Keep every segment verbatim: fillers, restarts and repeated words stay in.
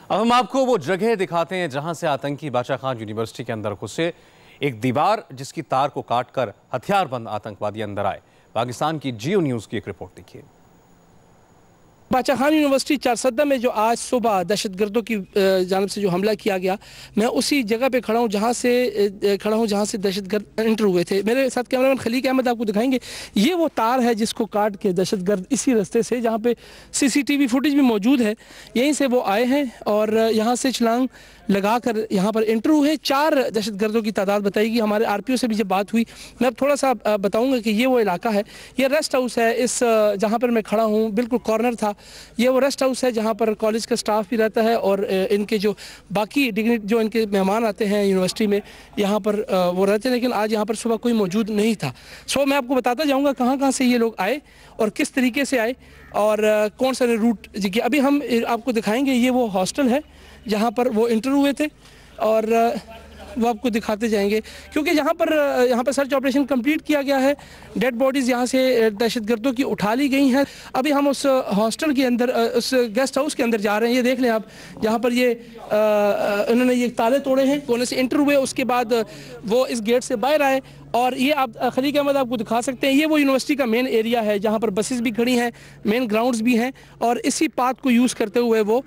اب ہم آپ کو وہ جگہ دکھاتے ہیں جہاں سے آتنکی باچا خان یونیورسٹی کے اندر گھسے، ایک دیوار جس کی تار کو کاٹ کر ہتھیار بند آتنکوادی اندر آئے۔ پاکستان کی جیو نیوز کی ایک رپورٹ دیکھیے۔ باچا خان یونیورسٹی چارسدہ میں جو آج صبح دہشت گردوں کی جانب سے جو حملہ کیا گیا، میں اسی جگہ پہ کھڑا ہوں جہاں سے کھڑا ہوں جہاں سے دہشت گرد انٹر ہوئے تھے۔ میرے ساتھ کیمرہ مین خلیق احمد آپ کو دکھائیں گے۔ یہ وہ تار ہے جس کو کاٹ کے دہشت گرد اسی راستے سے، جہاں پہ سی سی ٹی وی فوٹیج بھی موجود ہے، یہیں سے وہ آئے ہیں اور یہاں سے چھلانگ لگا کر یہاں پر انٹر ہوئے۔ چار دہشت گردوں کی تعداد بتائی گئی۔ ہمارے آر پی او سے بھی جب بات ہوئی، میں اب تھوڑا سا بتاؤں گا کہ یہ وہ علاقہ ہے، یہ ریسٹ ہاؤس ہے، اس جہاں پر میں کھڑا ہوں بالکل کارنر تھا، یہ وہ ریسٹ ہاؤس ہے جہاں پر کالج کا سٹاف بھی رہتا ہے اور ان کے جو باقی ڈگری جو ان کے مہمان آتے ہیں یونیورسٹی میں یہاں پر وہ رہتے ہیں، لیکن آج یہاں پر صبح کوئی موجود نہیں تھا۔ سو میں آپ کو بتاتا جاؤں گا کہاں کہاں سے یہ لوگ آئے اور کس طریقے سے آئے اور کون سا روٹ جی۔ ابھی ہم آپ کو دکھائیں گے، یہ وہ ہاسٹل ہے جہاں پر وہ انٹر ہوئے تھے اور وہ آپ کو دکھاتے جائیں گے، کیونکہ یہاں پر یہاں پر سرچ آپریشن کمپلیٹ کیا گیا ہے، ڈیڈ باڈیز یہاں سے دہشت گردوں کی اٹھا لی گئی ہیں۔ ابھی ہم اس ہاسٹل کے اندر، اس گیسٹ ہاؤس کے اندر جا رہے ہیں۔ یہ دیکھ لیں آپ، جہاں پر یہ انہوں نے یہ تالے توڑے ہیں، کونے سے انٹر ہوئے، اس کے بعد وہ اس گیٹ سے باہر آئے اور یہ آپ خلیق احمد آپ کو دکھا سکتے ہیں، یہ وہ یونیورسٹی کا مین ایریا ہے جہاں پر بسز بھی کھڑی ہیں، مین گراؤنڈز بھی ہیں، اور اسی پاتھ کو یوز کرتے ہوئے وہ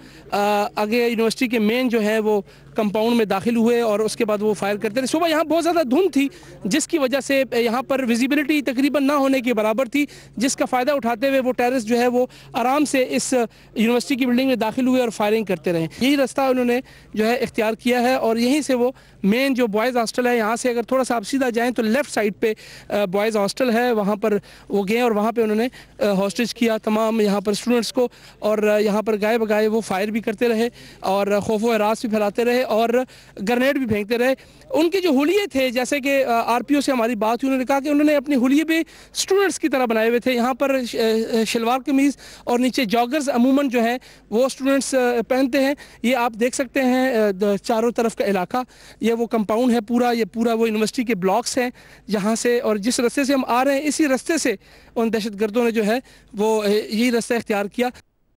آگے یونیورسٹی کے مین جو ہے وہ کمپاؤنڈ میں داخل ہوئے اور اس کے بعد وہ فائر کرتے رہے۔ صبح یہاں بہت زیادہ دھند تھی جس کی وجہ سے یہاں پر ویزیبلٹی تقریباً نہ ہونے کے برابر تھی، جس کا فائدہ اٹھاتے ہوئے وہ ٹیررسٹ جو ہے وہ آرام سے اس یونیورسٹی کی بلڈنگ میں داخل ہوئے اور فائرنگ کرتے رہے۔ یہی راستہ انہوں نے جو ہے اختیار کیا ہے اور یہیں سے وہ مین جو بوائز ہاسٹل ہے، یہاں سے اگر تھوڑا سا آپ سیدھا جائیں تو لیفٹ سائڈ پہ بوائز ہاسٹل ہے، وہاں پر وہ گئے اور وہاں پہ انہوں نے ہاسٹیج کیا تمام یہاں پر اسٹوڈنٹس کو، اور یہاں پر گائے بگائے وہ فائر بھی کرتے رہے اور خوف و ہراس بھی پھیلاتے رہے اور گرنیڈ بھی پھینکتے رہے۔ ان کے جو حلیے تھے، جیسے کہ آر پی او سے ہماری بات ہوئی، انہوں نے کہا کہ انہوں نے اپنے حلیے بھی اسٹوڈنٹس کی طرح بنائے ہوئے تھے۔ یہاں پر شلوار قمیض اور نیچے جاگرز عموماً جو ہے وہ اسٹوڈنٹس پہنتے ہیں۔ یہ آپ دیکھ سکتے ہیں چاروں طرف کا علاقہ، یہ وہ کمپاؤنڈ ہے پورا، یہ پورا وہ یونیورسٹی کے بلاکس ہیں جہاں سے، اور جس راستے سے ہم آ رہے ہیں اسی راستے سے ان دہشت گردوں نے جو ہے وہ یہی راستہ اختیار کیا۔